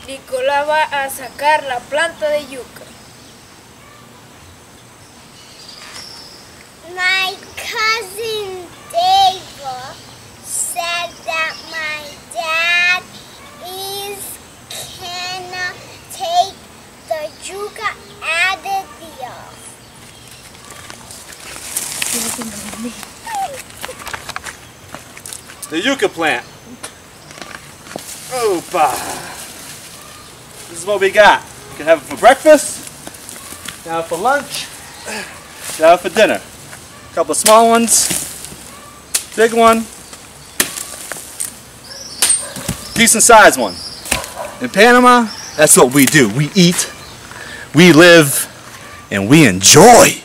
Nicolás va a sacar la planta de yuca. My cousin David said that my dad cannot take the yuca out of the off. The yuca plant. Opa. This is what we got. You can have it for breakfast, you can have it for lunch, you can have it for dinner. A couple of small ones, big one, decent sized one. In Panama, that's what we do. We eat, we live, and we enjoy.